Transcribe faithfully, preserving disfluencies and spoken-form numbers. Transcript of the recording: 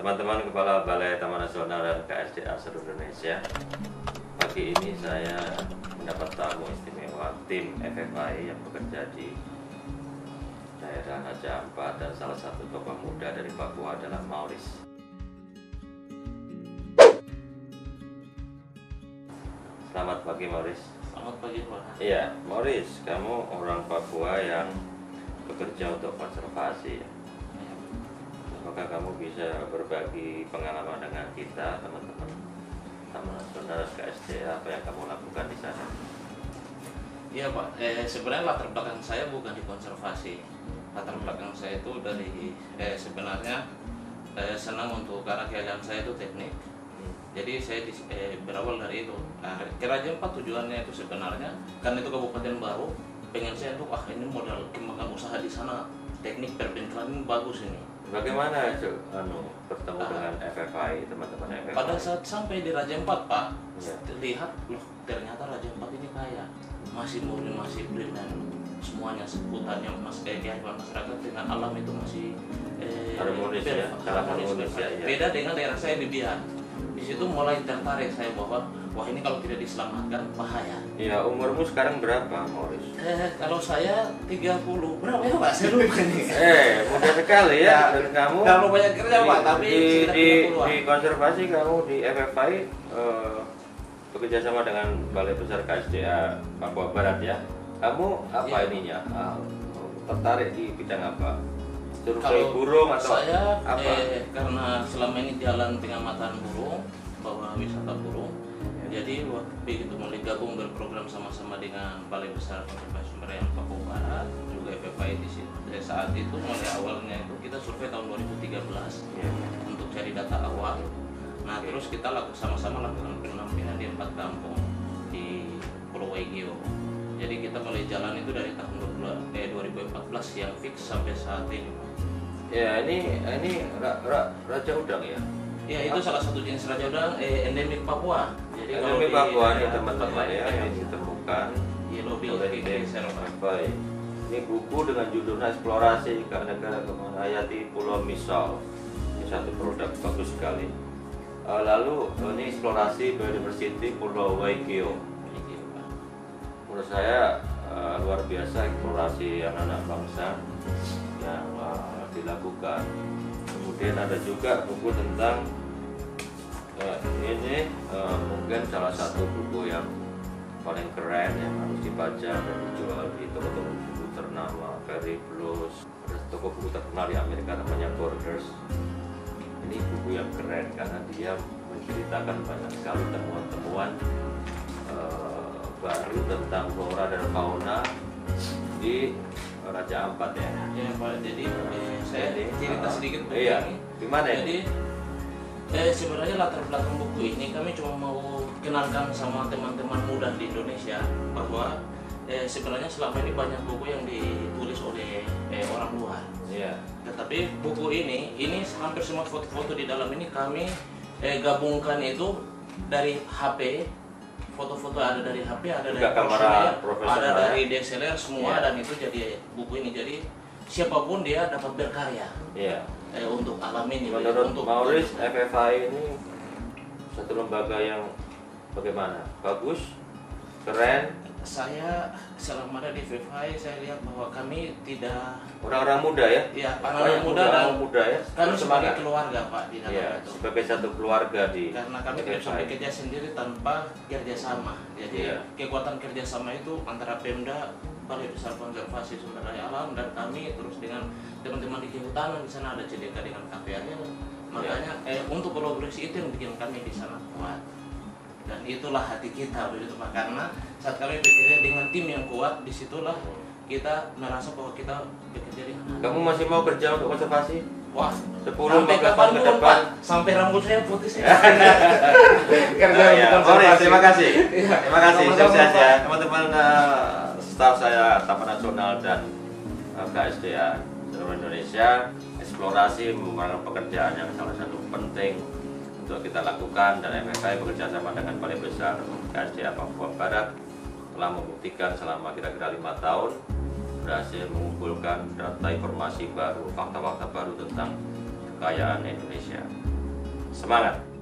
Teman-teman Kepala Balai Taman Nasional dan K S D A seluruh Indonesia, pagi ini saya mendapat tamu istimewa tim F F I yang bekerja di daerah Raja Ampat, dan salah satu tokoh muda dari Papua adalah Maurice. Selamat pagi Maurice. Selamat pagi Pak. Iya, Maurice, kamu orang Papua yang bekerja untuk konservasi. Apakah kamu bisa berbagi pengalaman dengan kita, teman-teman Taman Nasional K S D A, apa yang kamu lakukan di sana? Iya Pak, eh, sebenarnya latar belakang saya bukan di konservasi. Latar belakang saya itu dari eh, sebenarnya eh, senang untuk karena keahlian saya itu teknik. Jadi saya di, eh, berawal dari itu. Nah, ke Raja Ampat tujuannya itu sebenarnya karena itu kabupaten baru, pengen saya tuh ah ini modal kembangkan usaha di sana, teknik perbengkelan ini bagus ini. Bagaimana itu anu bertemu Ah. dengan F F I, teman-teman F F I? Pada saat sampai di Raja Ampat Pak, Ya. lihat loh ternyata Raja Ampat ini kaya, masih murni, masih beriman, semuanya sebutannya mas eh, kehidupan masyarakat dengan alam itu masih eh, Harmonis ya, ber- sangat harmonis, harmonis ya, ber- ya. Beda dengan daerah saya di Biak. Di situ mulai tertarik saya bahwa wah ini kalau tidak diselamatkan bahaya. Iya, umurmu sekarang berapa, Maurice? Eh, kalau saya tiga puluh berapa ya Pak? Saya lupa nih. Eh, muda sekali ya, dan kamu Terlalu banyak kerja Pak, di, tapi di, sekitar di, tiga puluhan. di konservasi kamu di F F I eh, bekerja sama dengan Balai Besar K S D A Papua Barat ya. Kamu apa Iya. ininya? Ah, tertarik di bidang apa? Survei Kalau burung atau saya apa? eh, karena selama ini jalan pengamatan burung, bahwa wisata burung, jadi waktu begitu mulai gabung berprogram sama-sama dengan Balai Besar Konservasi Sumber Daya Papua Barat, juga F F I di situ. Dari saat itu mulai awalnya itu kita survei tahun dua ribu tiga belas Iya. untuk cari data awal. Nah Oke. terus kita lakukan sama-sama lakukan pendampingan di empat kampung di Pulau Waigeo. Jadi kita mulai jalan itu dari tahun dua ribu empat belas yang fix sampai saat ini. Ya, ini ini ra, ra, Raja Udang ya. Ya itu salah satu jenis raja udang eh, endemik Papua. Jadi kalau Endemik di Papua ini daerah teman-teman tempat ya lain, yang ditemukan Yellow bill oleh pink tim reservoir. F F I. Ini buku dengan judulnya Eksplorasi ke Negara Kepulauan Hayati Pulau Misol. Ini satu produk bagus sekali. Eh, lalu ini eksplorasi biodiversity Pulau Waigeo. Menurut saya eh, luar biasa eksplorasi anak-anak bangsa yang eh, dilakukan. Kemudian ada juga buku tentang eh, ini eh, mungkin salah satu buku yang paling keren yang harus dibaca dan dijual di toko-toko buku ternama, Perry Blues, ada toko buku terkenal di Amerika namanya Borders. Ini buku yang keren karena dia menceritakan banyak sekali temuan-temuan eh, baru tentang flora dan fauna di Raja Ampat ya. Ya Pak, jadi eh, saya Jadi, cerita uh, sedikit buku iya. ini. Gimana ini? Jadi eh, sebenarnya latar belakang buku ini kami cuma mau kenalkan sama teman-teman muda di Indonesia bahwa eh, sebenarnya selama ini banyak buku yang ditulis oleh eh, orang luar. Iya. Tetapi buku ini, ini hampir semua foto-foto di dalam ini kami eh, gabungkan itu dari H P, foto-foto ada dari H P, ada Juga dari kamera Ponsel, profesional ada ya? dari D S L R semua, Iya. dan itu jadi buku ini. Jadi siapapun dia dapat berkarya Iya. eh, untuk alam ini. Menurut untuk Maurice, F F I ini satu lembaga yang bagaimana? Bagus, keren, saya selama ada di F F I saya lihat bahwa kami tidak orang-orang muda ya? ya Banyak anak-anak muda dan orang muda ya? kami sebagai Bersemangat. keluarga Pak di dalam Iya, itu. sebagai satu keluarga di Karena kami F tidak F bisa I. bekerja sendiri tanpa kerjasama. Jadi Iya. kekuatan kerjasama itu antara Pemda, Balai Besar Konservasi Sumber Daya Alam, dan kami terus dengan teman-teman di kehutanan. Di sana ada C D K dengan K P A nya. Makanya eh, untuk kolaborasi itu yang bikin kami di sana kuat. Dan itulah hati kita begitu Pak. Karena saat kami bekerja dengan tim yang kuat, disitulah kita merasa bahwa kita bekerja dengan Kamu masih mau kerja untuk konservasi? wah sepuluh sampai lima belas tahun ke kapanpun depan. Pak, sampai rambut saya putih saya kerja Ah, ya. untuk Maurice, konservasi. terima kasih. Iya. Terima kasih, Sama-sama, sukses Pak. ya. Teman-teman eh, staf saya Taman Nasional dan eh, K S D A seluruh Indonesia, eksplorasi merupakan pekerjaan yang salah satu penting untuk kita lakukan, dan F F I bekerja sama dengan Balai Besar K S D A Papua Barat telah membuktikan selama kira-kira lima tahun berhasil mengumpulkan data informasi baru, fakta-fakta baru tentang kekayaan Indonesia. Semangat.